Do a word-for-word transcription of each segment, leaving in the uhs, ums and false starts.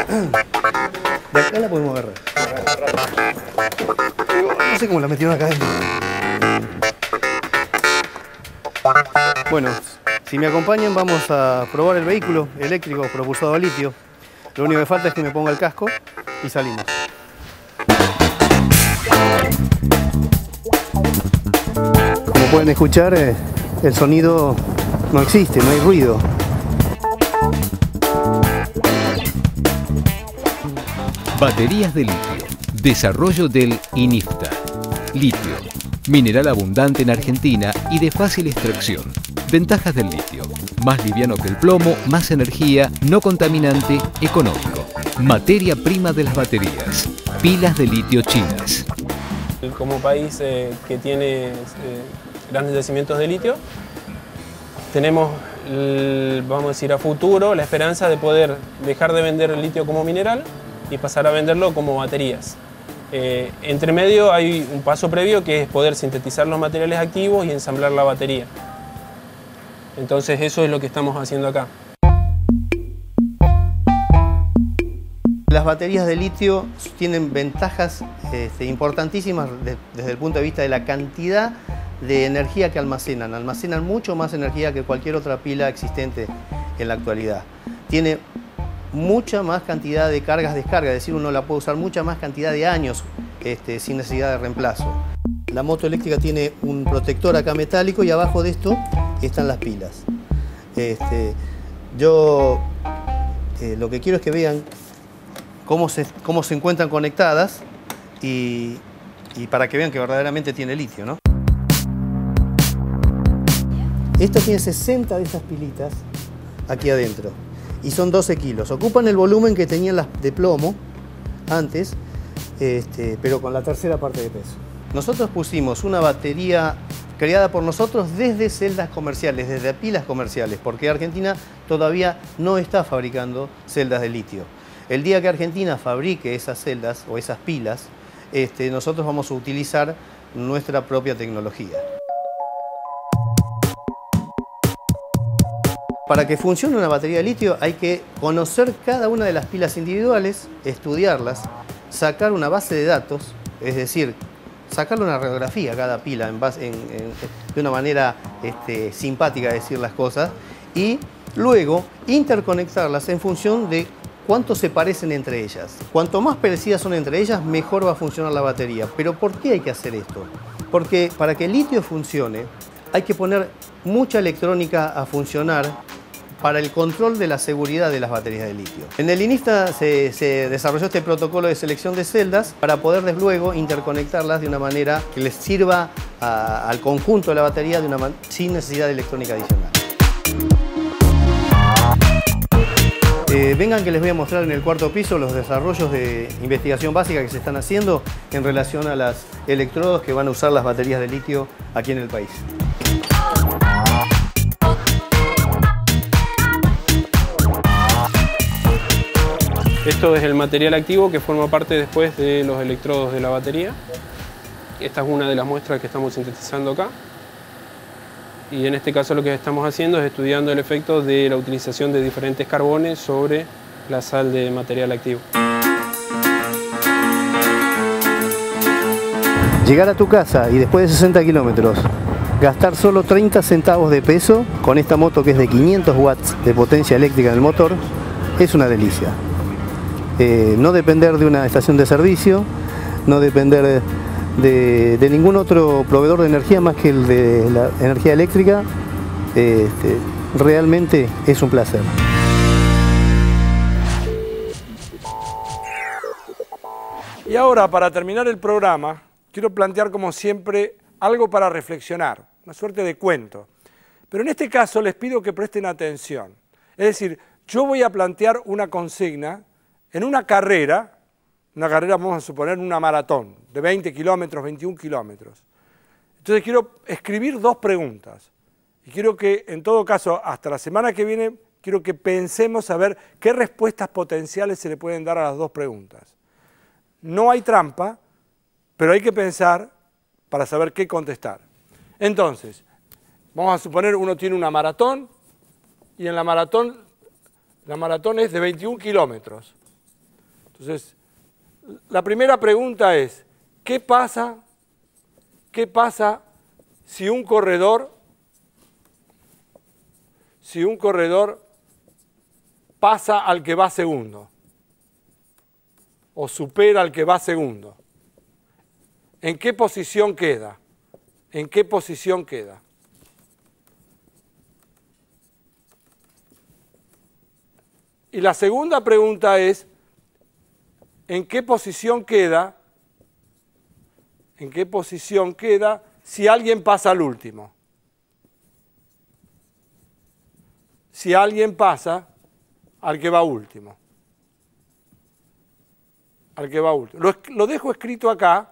De acá la podemos agarrar. No sé cómo la metieron acá adentro. Bueno, si me acompañan vamos a probar el vehículo eléctrico propulsado a litio. Lo único que falta es que me ponga el casco y salimos. Como pueden escuchar, eh, el sonido no existe, no hay ruido. Baterías de litio. Desarrollo del INIFTA. Litio. Mineral abundante en Argentina y de fácil extracción. Ventajas del litio. Más liviano que el plomo, más energía, no contaminante, económico. Materia prima de las baterías. Pilas de litio chinas. Como país eh, que tiene eh, grandes yacimientos de litio, tenemos, el, vamos a decir, a futuro la esperanza de poder dejar de vender el litio como mineral y pasar a venderlo como baterías. Eh, entre medio hay un paso previo que es poder sintetizar los materiales activos y ensamblar la batería. Entonces eso es lo que estamos haciendo acá. Las baterías de litio tienen ventajas este, importantísimas de, desde el punto de vista de la cantidad de energía que almacenan. Almacenan mucho más energía que cualquier otra pila existente en la actualidad. Tiene mucha más cantidad de cargas-descargas, es decir, uno la puede usar mucha más cantidad de años este, sin necesidad de reemplazo. La moto eléctrica tiene un protector acá metálico y abajo de esto están las pilas. Este, yo eh, lo que quiero es que vean cómo se, cómo se encuentran conectadas y, y para que vean que verdaderamente tiene litio, ¿no? Esta tiene sesenta de estas pilitas aquí adentro y son doce kilos. Ocupan el volumen que tenían las de plomo antes, este, pero con la tercera parte de peso. Nosotros pusimos una batería creada por nosotros desde celdas comerciales, desde pilas comerciales, porque Argentina todavía no está fabricando celdas de litio. El día que Argentina fabrique esas celdas o esas pilas, este, nosotros vamos a utilizar nuestra propia tecnología. Para que funcione una batería de litio hay que conocer cada una de las pilas individuales, estudiarlas, sacar una base de datos, es decir, sacarle una radiografía a cada pila en base, en, en, de una manera este, simpática de decir las cosas, y luego interconectarlas en función de cuánto se parecen entre ellas. Cuanto más parecidas son entre ellas, mejor va a funcionar la batería. ¿Pero por qué hay que hacer esto? Porque para que el litio funcione, hay que poner mucha electrónica a funcionar para el control de la seguridad de las baterías de litio. En el INIFTA se, se desarrolló este protocolo de selección de celdas para poder luego interconectarlas de una manera que les sirva a, al conjunto de la batería de una man sin necesidad de electrónica adicional. Eh, vengan que les voy a mostrar en el cuarto piso los desarrollos de investigación básica que se están haciendo en relación a los electrodos que van a usar las baterías de litio aquí en el país. Esto es el material activo que forma parte después de los electrodos de la batería. Esta es una de las muestras que estamos sintetizando acá. Y en este caso lo que estamos haciendo es estudiando el efecto de la utilización de diferentes carbones sobre la sal de material activo. Llegar a tu casa y después de sesenta kilómetros gastar solo treinta centavos de peso con esta moto que es de quinientos watts de potencia eléctrica en el motor es una delicia. Eh, no depender de una estación de servicio, no depender de, de ningún otro proveedor de energía más que el de la energía eléctrica, eh, este, realmente es un placer. Y ahora, para terminar el programa, quiero plantear como siempre algo para reflexionar, una suerte de cuento. Pero en este caso les pido que presten atención. Es decir, yo voy a plantear una consigna en una carrera, una carrera vamos a suponer una maratón, de veinte kilómetros, veintiún kilómetros. Entonces quiero escribir dos preguntas. Y quiero que, en todo caso, hasta la semana que viene, quiero que pensemos a ver qué respuestas potenciales se le pueden dar a las dos preguntas. No hay trampa, pero hay que pensar para saber qué contestar. Entonces, vamos a suponer uno tiene una maratón y en la maratón, la maratón es de veintiún kilómetros. Entonces, la primera pregunta es, ¿qué pasa, qué pasa si un corredor, si un corredor pasa al que va segundo o supera al que va segundo? ¿En qué posición queda? ¿En qué posición queda? Y la segunda pregunta es, ¿en qué posición queda? ¿En qué posición queda si alguien pasa al último? Si alguien pasa al que va último. Al que va último. Lo, lo dejo escrito acá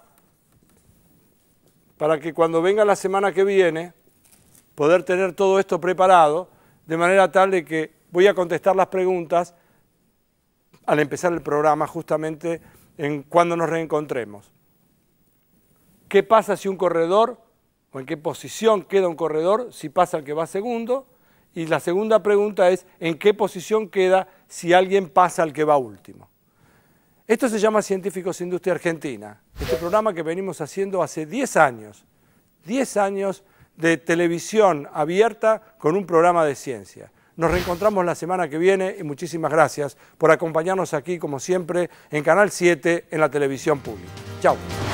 para que cuando venga la semana que viene poder tener todo esto preparado de manera tal de que voy a contestar las preguntas al empezar el programa justamente en cuando nos reencontremos. ¿Qué pasa si un corredor, o en qué posición queda un corredor si pasa al que va segundo? Y la segunda pregunta es, ¿en qué posición queda si alguien pasa al que va último? Esto se llama Científicos Industria Argentina, este programa que venimos haciendo hace diez años, diez años de televisión abierta con un programa de ciencia. Nos reencontramos la semana que viene y muchísimas gracias por acompañarnos aquí, como siempre, en Canal siete, en la televisión pública. Chao.